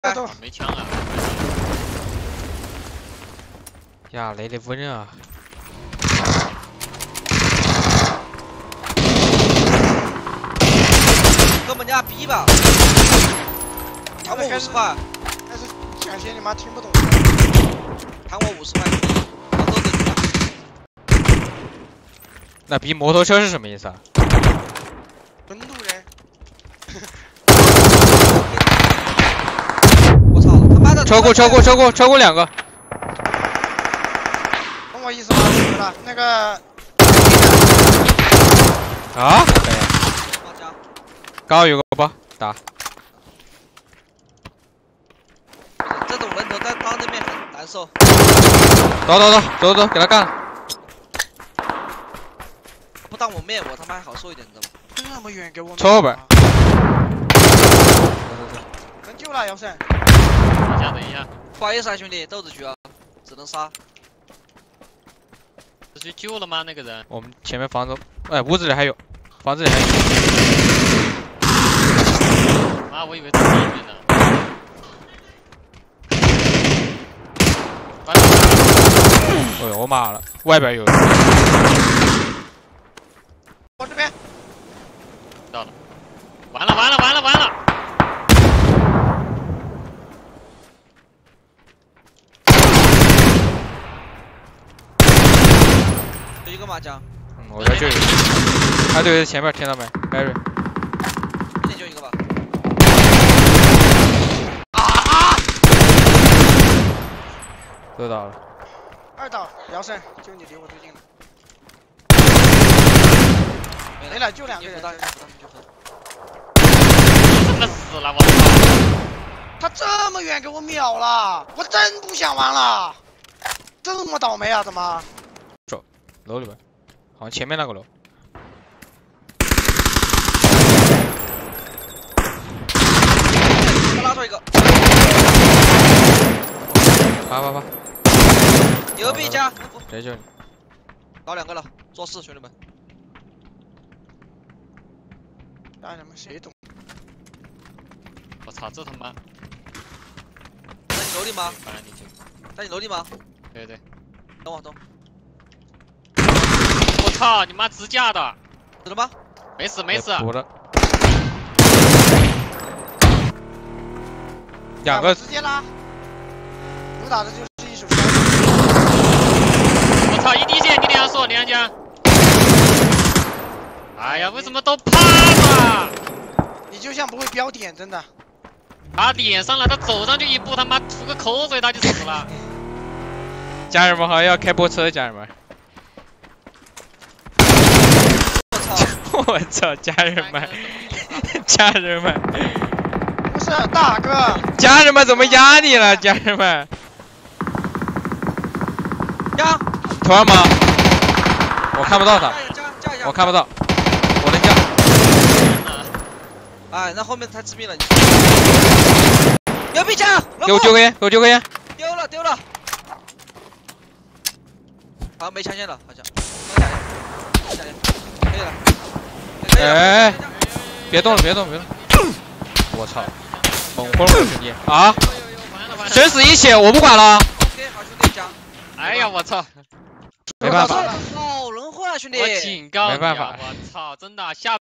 没枪了。 呀，那里无人啊！ 给我们家逼吧！贪我50块。 但是讲些你妈听不懂。 贪我50块，我都得了。 那逼摩托车是什么意思啊？ 本土人。 我操！他妈的！ 超过2个。 懂我意思吗？对吧？那个。 啊？没有。高有个包打。 这种人头在当对面很难受。 走，给他干了。 不当我面，我他妈还好受一点，你知道吗？ 这么远给我。 抽后边。 能救了，姚胜。 等一下。 不好意思啊，兄弟，斗子局啊，只能杀。 这去救了吗？那个人？ 我们前面房子，哎，屋子里还有，房子里还有。 啊，我以为在里面呢。 哎呦，我妈了，外边有。 我这边。 到了。完了！ 有一个麻将。 我这就有。他对前面听到没 ？Barry。 一点就一个吧。 都倒了。 2倒，姚胜，就你离我最近了。没了，就2个人。 真的死了，我操！ 他这么远给我秒了，我真不想玩了。这么倒霉啊，怎么？ 走，楼里边，好像前面那个楼。 我拉出一个。 啪。 牛逼加！ 谁救你？ 倒2个了，做事，兄弟们。 让你们谁懂？ 我操，这他妈！ 在你楼里吗？ 反正你就。 在你楼里吗？ 对。 等我。 我操，你妈支架的！ 死了吗？ 没事。 补了。2个。 直接拉。主打的就是一手枪。 我操，一滴血，你两说，两家。哎呀，为什么都怕嘛？ 你就像不会标点，真的。 他点上了，他走上去一步，他妈吐个口水他就死了。 家人们好，要开波车，家人们。我操，家人们， 不是大哥。 家人们怎么压你了？家人们。 加。 头上吗？我看不到他。我看不到。我能加。 哎，那后面太致命了，你。牛逼加！ 给我丢根烟。 丢了。好，没枪线了，好像。可以了。 哎，别动！我操，猛轰了兄弟啊！生死一起，我不管了。 OK， 好兄弟加。 哎呀，我操！ 没办法。 好人坏啊，兄弟。 我警告你啊！ 没办法。 我操，真的下。